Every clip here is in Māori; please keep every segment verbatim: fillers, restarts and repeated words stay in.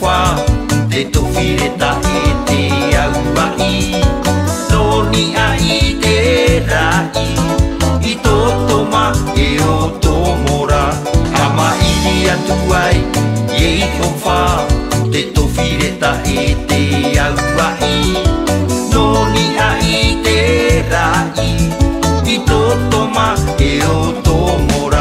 Jehova te towhireta e te auai. Noni ai te rai i tō toma e o tō mora. Hama iri atu ai Jehova te towhireta e te auai. Noni ai te rai i tō toma e o tō mora.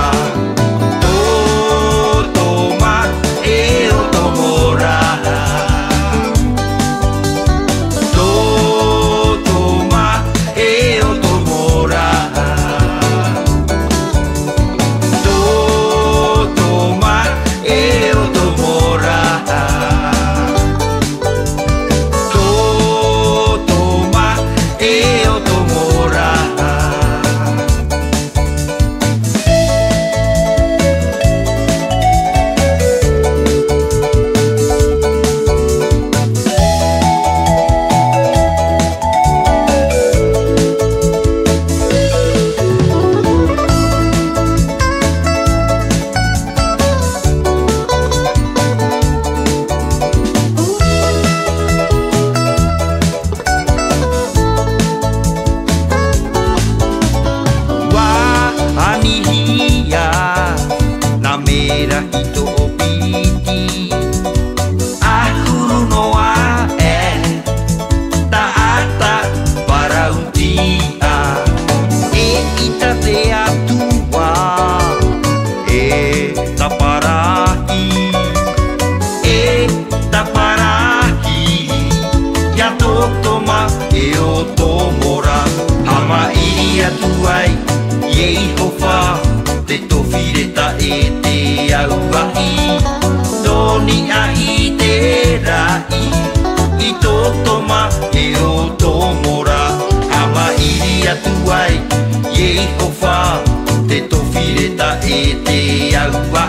Jehova te towhireta e te auai. Noni ai te rai i tō toma e o tō mora. Hama iri atu ai Jehova te towhireta e te auai.